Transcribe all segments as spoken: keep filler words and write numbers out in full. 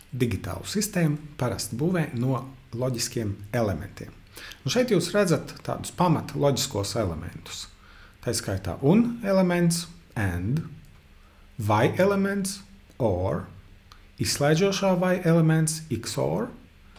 digitālu sistēmu parasti būvē no loģiskiem elementiem. Un šeit jūs redzat tādus pamata loģiskos elementus. Tā skaitā un elements, and, vai elements, or, izslēdzošā vai elements, xor,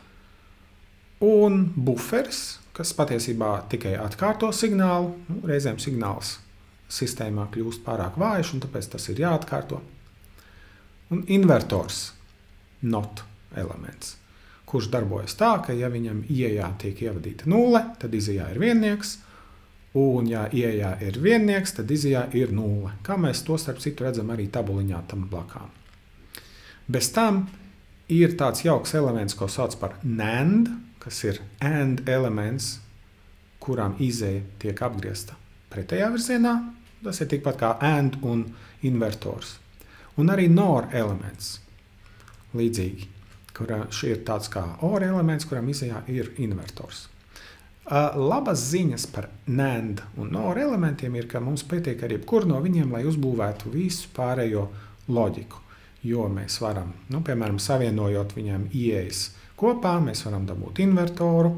un buferis, kas patiesībā tikai atkārto signālu. Nu, reizēm signāls sistēmā kļūst pārāk vājš, un tāpēc tas ir jāatkārto. Un invertors, not elements, kurš darbojas tā, ka ja viņam ieejā tiek ievadīta nulle, tad izejā ir viennieks, un ja ieejā ir viennieks, tad izejā ir nulle. Kā mēs to starp citu redzam arī tabuliņā tam blakām. Bez tam ir tāds jauks elements, ko sauc par NAND, kas ir AND elements, kurām izeja tiek apgriezta pretējā virzienā. Tas ir tikpat kā AND un invertors. Un arī NOR elements, līdzīgi, kurā šī ir tāds kā OR elements, kuram izejā ir invertors. Labas ziņas par NAND un NOR elementiem ir, ka mums pietiek ar jebkuru no viņiem, lai uzbūvētu visu pārējo loģiku. Jo mēs varam, nu, piemēram, savienojot viņiem ieejas kopā, mēs varam dabūt invertoru.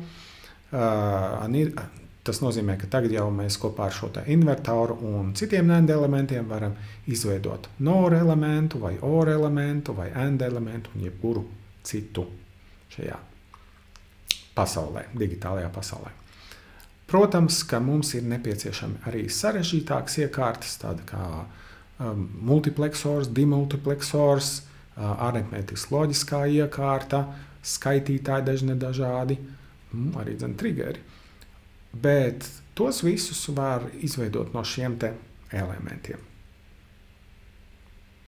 Tas nozīmē, ka tagad jau mēs kopā ar šo te invertoru un citiem NAND elementiem varam izveidot NOR elementu vai OR elementu vai AND elementu un jebkuru citu šajā pasaulē, digitālajā pasaulē. Protams, ka mums ir nepieciešami arī sarežģītākas iekārtas, tāda kā um, multipleksors, dimultipleksors, uh, aritmētiski loģiskā iekārta, skaitītāji dažne dažādi, mm, arī dzen triggeri. Bet tos visus var izveidot no šiem te elementiem.